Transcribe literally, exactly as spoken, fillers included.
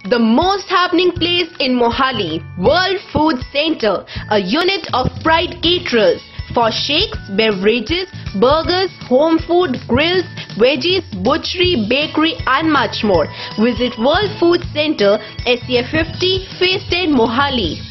The most happening place in Mohali, World Food Center, a unit of Pride Caterers for shakes, beverages, burgers, home food, grills, veggies, butchery, bakery and much more. Visit World Food Center, S C F fifty, Phase ten, Mohali.